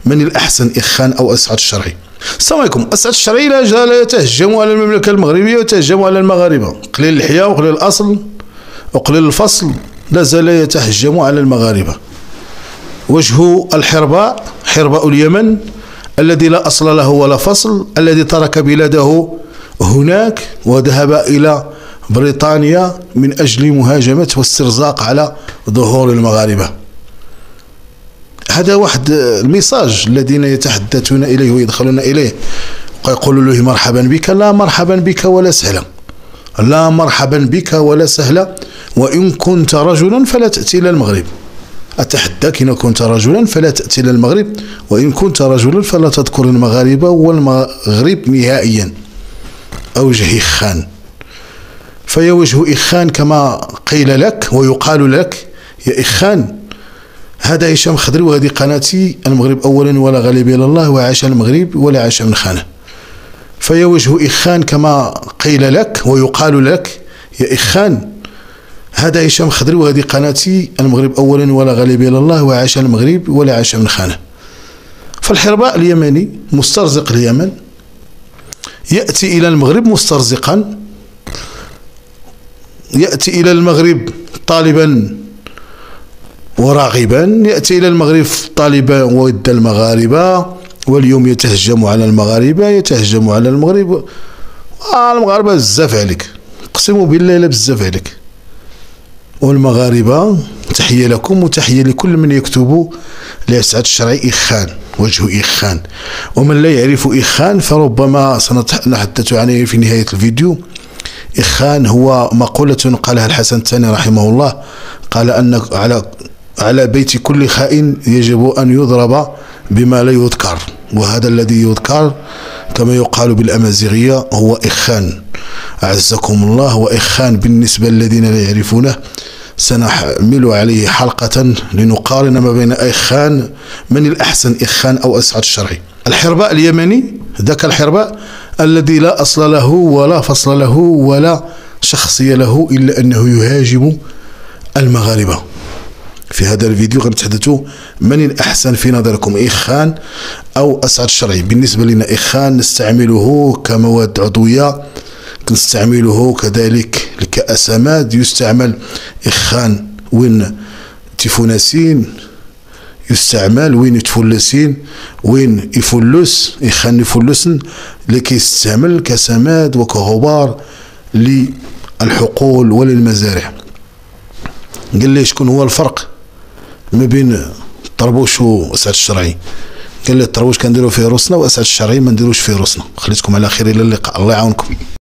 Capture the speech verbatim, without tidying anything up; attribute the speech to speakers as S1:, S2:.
S1: من الأحسن إخان أو أسعد الشرعي؟ السلام عليكم. أسعد الشرعي لا زال يتهجم على المملكة المغربية ويتهجم على المغاربة. قليل الحياة وقليل الأصل وقليل الفصل لا زال يتهجم على المغاربة. وجه الحرباء حرباء اليمن الذي لا أصل له ولا فصل، الذي ترك بلاده هناك وذهب إلى بريطانيا من أجل مهاجمة واسترزاق على ظهور المغاربة. هذا واحد الميساج الذين يتحدثون إليه ويدخلون إليه ويقولوا له مرحبا بك. لا مرحبا بك ولا سهلا، لا مرحبا بك ولا سهلا. وإن كنت رجلا فلا تأتي إلى المغرب. أتحداك إن كنت رجلا فلا تأتي إلى المغرب، وإن كنت رجلا فلا تذكر المغاربة والمغرب نهائيا. أوجه إخان، فيا وجه إخان كما قيل لك ويقال لك يا إخان. هذا هشام خضري وهذه قناتي المغرب أولا ولا غالب إلى الله، وعاش المغرب ولا عاش من خانه. فيا وجه إخان كما قيل لك ويقال لك يا إخان. هذا هشام خضري وهذه قناتي المغرب أولا ولا غالب إلى الله، وعاش المغرب ولا عاش من خانه. فالحرباء اليمني مسترزق اليمن يأتي إلى المغرب مسترزقا، يأتي إلى المغرب طالبا وراغبا، يأتي إلى المغرب طالبا ود المغاربة، واليوم يتهجم على المغاربة، يتهجم على المغرب. آه المغاربة بزاف عليك، اقسم بالله لا بزاف عليك. والمغاربة تحية لكم وتحية لكل من يكتب لأسعد الشرعي إخان، وجه إخان. ومن لا يعرف إخان فربما سنتحدث عنه في نهاية الفيديو. إخان هو مقولة قالها الحسن الثاني رحمه الله، قال أن على على بيت كل خائن يجب أن يضرب بما لا يذكر، وهذا الذي يذكر كما يقال بالأمازيغية هو إخان. أعزكم الله. وإخان بالنسبة للذين لا يعرفونه سنحمل عليه حلقة لنقارن ما بين إخان من الأحسن إخان أو أسعد الشرعي. الحرباء اليمني ذاك الحرباء الذي لا أصل له ولا فصل له ولا شخصية له إلا أنه يهاجم المغاربة. في هذا الفيديو غنتحدث من الأحسن في نظركم إخان أو أسعد الشرعي. بالنسبة لنا إخان نستعمله كمواد عضوية، نستعمله كذلك كأسماد. يستعمل إخان وين تيفوناسين، يستعمل وين يتفلسين، وين يفلس إخان يفلسن، لكي يستعمل كسماد وكغبار للحقول وللمزارع. قال لي شكون هو الفرق ما بين الطربوش وأسعد الشرعي؟ قال لي الطربوش كنديرو فيه روسنا وأسعد الشرعي ما نديروش فيه روسنا. خليتكم على خير، إلى اللقاء، الله يعاونكم.